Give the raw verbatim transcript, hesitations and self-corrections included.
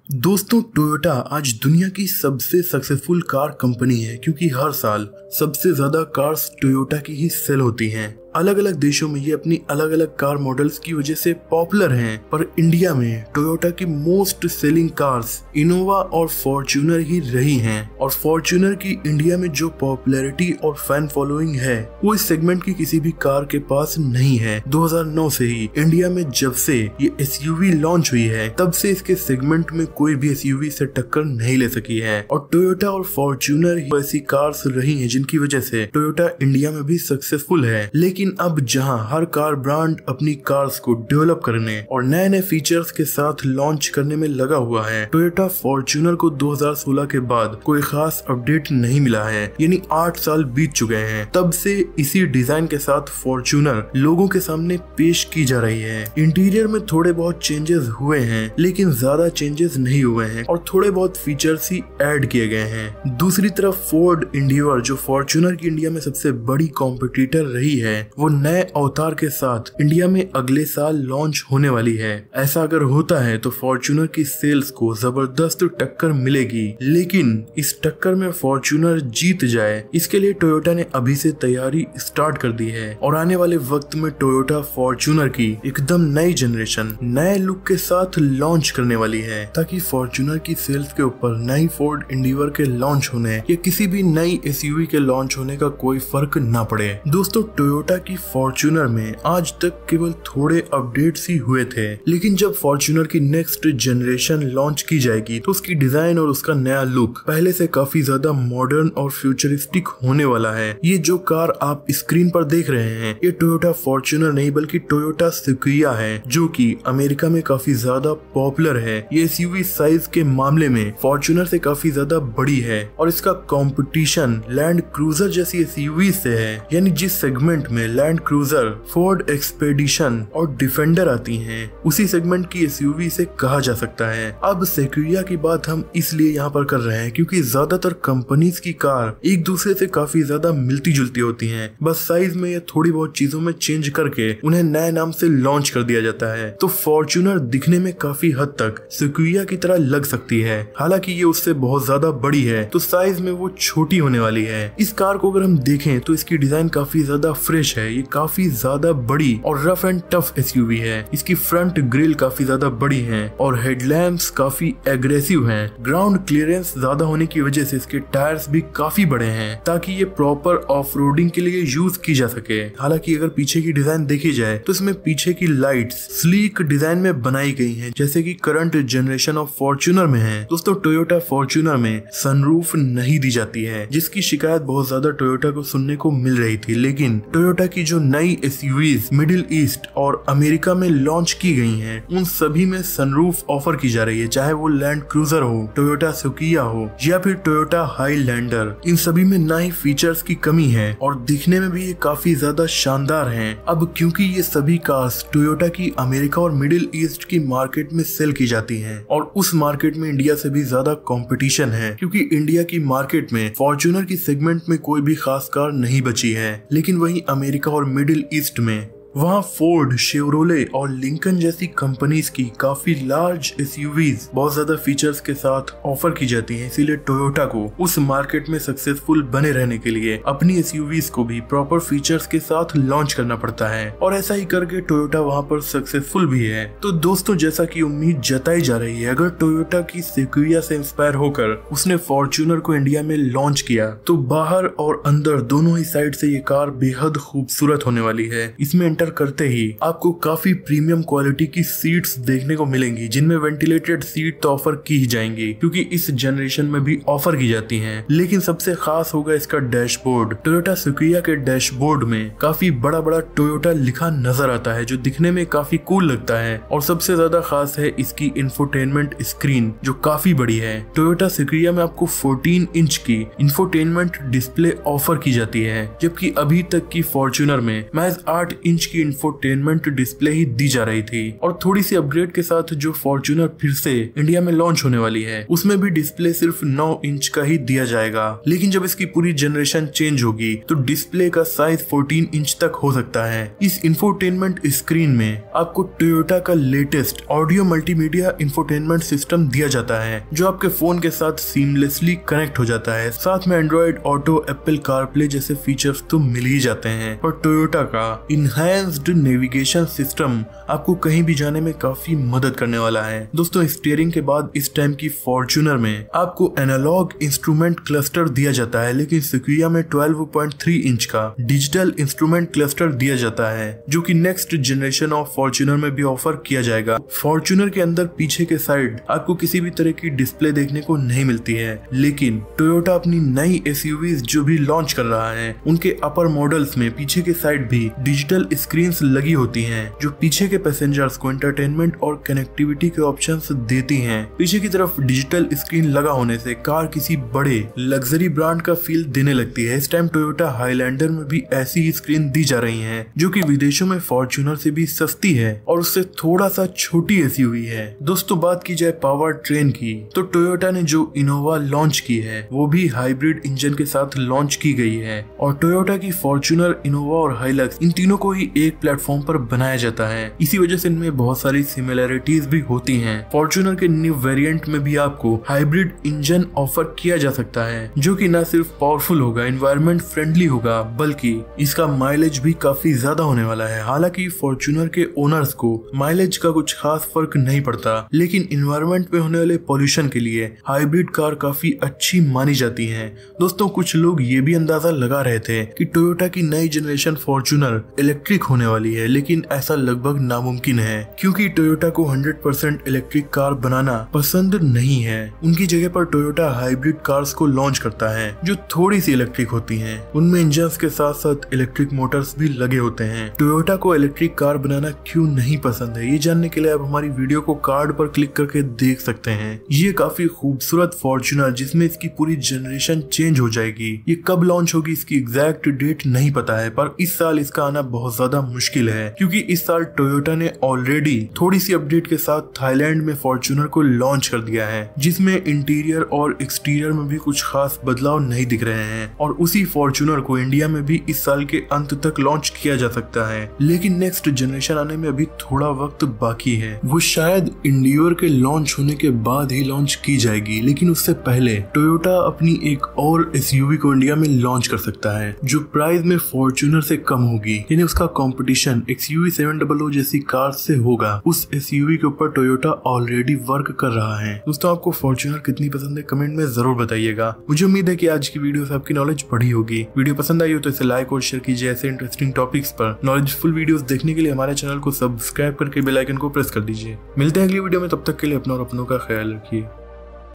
दोस्तों, टोयोटा आज दुनिया की सबसे सक्सेसफुल कार कंपनी है क्योंकि हर साल सबसे ज्यादा कार्स टोयोटा की ही सेल होती हैं। अलग अलग देशों में ये अपनी अलग अलग कार मॉडल्स की वजह से पॉपुलर हैं, पर इंडिया में टोयोटा की मोस्ट सेलिंग कार्स इनोवा और फॉर्च्यूनर ही रही हैं। और फॉर्च्यूनर की इंडिया में जो पॉपुलैरिटी और फैन फॉलोइंग है वो इस सेगमेंट की किसी भी कार के पास नहीं है। दो हज़ार नौ से ही इंडिया में जब से ये एसयूवी लॉन्च हुई है तब से इसके सेगमेंट में कोई भी एसयूवी से टक्कर नहीं ले सकी है। और टोयोटा और फॉर्च्यूनर ही ऐसी कार्स रही हैं जिनकी वजह से टोयोटा इंडिया में भी सक्सेसफुल है। लेकिन अब जहां हर कार ब्रांड अपनी कार्स को डेवलप करने और नए नए फीचर्स के साथ लॉन्च करने में लगा हुआ है, टोयोटा फॉर्च्यूनर को दो हज़ार सोलह के बाद कोई खास अपडेट नहीं मिला है। यानी आठ साल बीत चुके हैं तब से इसी डिजाइन के साथ फॉर्च्यूनर लोगों के सामने पेश की जा रही है। इंटीरियर में थोड़े बहुत चेंजेस हुए हैं लेकिन ज्यादा चेंजेस नहीं हुए हैं और थोड़े बहुत फीचर्स ही ऐड किए गए हैं। दूसरी तरफ फोर्ड एंडीवर जो फॉर्च्यूनर की इंडिया में सबसे बड़ी कॉम्पिटिटर रही है, वो नए अवतार के साथ इंडिया में अगले साल लॉन्च होने वाली है। ऐसा अगर होता है तो फॉर्च्यूनर की सेल्स को जबरदस्त टक्कर मिलेगी, लेकिन इस टक्कर में फॉर्च्यूनर जीत जाए इसके लिए टोयोटा ने अभी से तैयारी स्टार्ट कर दी है। और आने वाले वक्त में टोयोटा फॉर्च्यूनर की एकदम नई जनरेशन नए लुक के साथ लॉन्च करने वाली है, ताकि फॉर्च्यूनर की सेल्स के ऊपर नई फोर्ड एंडीवर के लॉन्च होने या किसी भी नई एसयूवी के लॉन्च होने का कोई फर्क ना पड़े। दोस्तों, टोयोटा की फॉर्च्यूनर में आज तक केवल थोड़े अपडेट्स ही हुए थे, लेकिन जब फॉर्च्यूनर की नेक्स्ट जनरेशन लॉन्च की जाएगी तो उसकी डिजाइन और उसका नया लुक पहले से काफी ज्यादा मॉडर्न और फ्यूचरिस्टिक होने वाला है। ये जो कार आप स्क्रीन पर देख रहे हैं ये टोयोटा फॉर्च्यूनर नहीं बल्कि टोयोटा सिक्विया है, जो कि अमेरिका में काफी ज्यादा पॉपुलर है। ये एसयूवी साइज के मामले में फॉर्च्यूनर से काफी ज्यादा बड़ी है और इसका कंपटीशन लैंड क्रूजर जैसी एसयूवी से है। यानी जिस सेगमेंट में लैंड क्रूजर, फोर्ड एक्सपेडिशन और डिफेंडर आती हैं, उसी सेगमेंट की एसयूवी से कहा जा सकता है। अब सिक्विया की बात हम इसलिए यहाँ पर कर रहे हैं क्योंकि ज्यादातर कंपनीज की कार एक दूसरे से काफी ज्यादा मिलती जुलती होती हैं, बस साइज में या थोड़ी बहुत चीजों में चेंज करके उन्हें नए नाम से लॉन्च कर दिया जाता है। तो फॉर्च्यूनर दिखने में काफी हद तक सिक्विया की तरह लग सकती है, हालांकि ये उससे बहुत ज्यादा बड़ी है तो साइज में वो छोटी होने वाली है। इस कार को अगर हम देखें तो इसकी डिजाइन काफी ज्यादा फ्रेश है, ये काफी ज्यादा बड़ी और रफ एंड टफ एसयूवी है। इसकी फ्रंट ग्रिल काफी ज्यादा बड़ी है और हेडलैम्प्स काफी एग्रेसिव हैं। ग्राउंड क्लियरेंस ज्यादा होने की वजह से इसके टायर्स भी काफी बड़े हैं ताकि ये प्रॉपर ऑफ रोडिंग के लिए यूज की जा सके। हालांकि अगर पीछे की डिजाइन देखी जाए तो इसमें पीछे की लाइट्स स्लीक डिजाइन में बनाई गई हैं, जैसे कि करंट जनरेशन ऑफ फॉर्च्यूनर में है। दोस्तों, टोयोटा फॉर्च्यूनर में सनरूफ नहीं दी जाती है, जिसकी शिकायत बहुत ज्यादा टोयोटा को सुनने को मिल रही थी। लेकिन टोयोटा की जो नई एसयूवीज मिडिल ईस्ट और अमेरिका में लॉन्च की गई हैं, उन सभी में सनरूफ ऑफर की जा रही है, चाहे वो लैंड क्रूजर हो, टोयोटा सिक्विया हो या फिर टोयोटा हाईलैंडर। इन सभी में ना ही फीचर्स की कमी है और दिखने में भी ये काफी ज्यादा शानदार हैं। अब क्योंकि ये सभी कार्स टोयोटा की अमेरिका और मिडिल ईस्ट की मार्केट में सेल की जाती हैं और उस मार्केट में इंडिया से भी ज्यादा कंपटीशन है, क्योंकि इंडिया की मार्केट में फॉर्च्यूनर की सेगमेंट में कोई भी खास कार नहीं बची है। लेकिन वहीं अमेरिका और मिडिल ईस्ट में वहाँ फोर्ड, शेवरोले और लिंकन जैसी कंपनीज की काफी लार्ज एसयूवीज बहुत ज्यादा फीचर्स के साथ ऑफर की जाती हैं। इसीलिए टोयोटा को उस मार्केट में सक्सेसफुल बने रहने के लिए अपनी एसयूवीज को भी प्रॉपर फीचर्स के साथ लॉन्च करना पड़ता है और ऐसा ही करके टोयोटा वहाँ पर सक्सेसफुल भी है। तो दोस्तों, जैसा कि उम्मीद जताई जा रही है, अगर टोयोटा की सिक्विया से इंस्पायर होकर उसने फॉर्च्यूनर को इंडिया में लॉन्च किया तो बाहर और अंदर दोनों ही साइड से ये कार बेहद खूबसूरत होने वाली है। इसमें करते ही आपको काफी प्रीमियम क्वालिटी की सीट्स देखने को मिलेंगी, जिनमें वेंटिलेटेड सीट तो ऑफर की ही जाएंगी क्योंकि इस जनरेशन में भी ऑफर की जाती हैं। लेकिन सबसे खास होगा इसका डैशबोर्ड। टोयोटा सिक्विया के डैशबोर्ड में काफी बड़ा बड़ा टोयोटा लिखा नजर आता है, जो दिखने में काफी कूल लगता है। और सबसे ज्यादा खास है इसकी इंफोटेनमेंट स्क्रीन, जो काफी बड़ी है। टोयोटा सिक्विया में आपको चौदह इंच की इंफोटेनमेंट डिस्प्ले ऑफर की जाती है, जबकि अभी तक की फॉर्च्यूनर में महज आठ इंच की इंफोटेनमेंट डिस्प्ले ही दी जा रही थी और थोड़ी सी अपग्रेड के साथ जो फॉर्च्यूनर फिर से इंडिया में लॉन्च होने वाली है उसमें भी डिस्प्ले सिर्फ नौ इंच का ही दिया जाएगा। लेकिन जब इसकी पूरी जनरेशन चेंज होगी तो डिस्प्ले का साइज चौदह इंच तक हो सकता है। इस इंफोटेनमेंट स्क्रीन में आपको टोयोटा का latest audio multimedia infotainment system दिया जाता है जो आपके फोन के साथ सीमलेसली कनेक्ट हो जाता है। साथ में एंड्रॉइड ऑटो, एप्पल कारप्ले जैसे फीचर्स तो मिल ही जाते हैं और टोयोटा का इनहैंस्ड नेविगेशन सिस्टम आपको कहीं भी जाने में काफी मदद करने वाला है। दोस्तों, स्टीयरिंग के बाद इस टाइम की फॉर्च्यूनर में आपको एनालॉग इंस्ट्रूमेंट क्लस्टर दिया जाता है, लेकिन सिक्विया में बारह पॉइंट तीन इंच का डिजिटल इंस्ट्रूमेंट क्लस्टर दिया जाता है जो कि नेक्स्ट जनरेशन ऑफ फॉर्च्यूनर में भी ऑफर किया जाएगा। फॉर्च्यूनर के अंदर पीछे के साइड आपको किसी भी तरह की डिस्प्ले देखने को नहीं मिलती है, लेकिन टोयोटा अपनी नई एसयूवीज जो भी लॉन्च कर रहा है उनके अपर मॉडल्स में पीछे के साइड भी डिजिटल स्क्रीन्स लगी होती हैं जो पीछे के पैसेंजर्स को एंटरटेनमेंट और कनेक्टिविटी के ऑप्शंस देती हैं। पीछे की तरफ डिजिटल स्क्रीन लगा होने से कार किसी बड़े लग्जरी ब्रांड का फील देने लगती है। इस टाइम टोयोटा हाईलैंडर में भी ऐसी ही स्क्रीन दी जा रही है जो कि विदेशों में फॉर्च्यूनर से भी सस्ती है और उससे थोड़ा सा छोटी एसयूवी है। दोस्तों, बात की जाए पावर ट्रेन की तो टोयोटा ने जो इनोवा लॉन्च की है वो भी हाइब्रिड इंजन के साथ लॉन्च की गई है और टोयोटा की फॉर्च्यूनर, इनोवा और हाइलक्स इन तीनों को ही एक प्लेटफॉर्म पर बनाया जाता है। इसी वजह से इनमें बहुत सारी सिमिलरिटीज भी होती हैं। फॉर्च्यूनर के न्यू वेरिएंट में भी आपको हाइब्रिड इंजन ऑफर किया जा सकता है जो कि न सिर्फ पावरफुल होगा, एनवायरमेंट फ्रेंडली होगा, बल्कि इसका माइलेज भी काफी ज्यादा होने वाला है। हालांकि फॉर्च्यूनर के ओनर्स को माइलेज का कुछ खास फर्क नहीं पड़ता, लेकिन एनवायरमेंट में होने वाले पॉल्यूशन के लिए हाइब्रिड कार काफी अच्छी मानी जाती है। दोस्तों, कुछ लोग ये भी अंदाजा लगा रहे थे कि टोयोटा की नई जनरेशन फॉर्च्यूनर इलेक्ट्रिक होने वाली है, लेकिन ऐसा लगभग नामुमकिन है क्योंकि टोयोटा को हंड्रेड परसेंट इलेक्ट्रिक कार बनाना पसंद नहीं है। उनकी जगह पर टोयोटा हाइब्रिड कार्स को लॉन्च करता है जो थोड़ी सी इलेक्ट्रिक होती हैं। उनमें इंजन्स के साथ साथ इलेक्ट्रिक मोटर्स भी लगे होते हैं। टोयोटा को इलेक्ट्रिक कार बनाना क्यों नहीं पसंद है, ये जानने के लिए आप हमारी वीडियो को कार्ड पर क्लिक करके देख सकते हैं। ये काफी खूबसूरत फॉर्च्यूनर जिसमें इसकी पूरी जनरेशन चेंज हो जाएगी। ये कब लॉन्च होगी इसकी एग्जैक्ट डेट नहीं पता है, पर इस साल इसका आना बहुत ज्यादा मुश्किल है क्योंकि इस साल टोयोटा ने ऑलरेडी थोड़ी सी अपडेट के साथ थाईलैंड में फॉर्च्यूनर को लॉन्च कर दिया है जिसमें इंटीरियर और एक्सटीरियर में भी कुछ खास बदलाव नहीं दिख रहे हैं और उसी फॉर्च्यूनर को इंडिया में भी इस साल के अंत तक लॉन्च किया जा सकता है। लेकिन नेक्स्ट जनरेशन आने में अभी थोड़ा वक्त बाकी है, वो शायद इंडियोर के लॉन्च होने के बाद ही लॉन्च की जाएगी, लेकिन उससे पहले टोयोटा अपनी एक और एसयूवी को इंडिया में लॉन्च कर सकता है जो प्राइस में फॉर्च्यूनर से कम होगी, यानी उसका competition XUV seven double O जैसी कार से होगा। उस एसयूवी के ऊपर टोयोटा ऑलरेडी वर्क कर रहा है। दोस्तों, आपको फॉर्च्यूनर कितनी पसंद है कमेंट में जरूर बताइएगा। मुझे उम्मीद है कि आज की वीडियो से आपकी नॉलेज बढ़ी होगी। वीडियो पसंद आई हो तो इसे लाइक और शेयर कीजिए। ऐसे इंटरेस्टिंग टॉपिक्स पर नॉलेजफुल वीडियोस देखने के लिए हमारे चैनल को सब्सक्राइब करके बेल आइकन को प्रेस कर दीजिए। मिलते हैं अगली वीडियो में, तब तक के लिए अपना और अपनों का ख्याल रखिए।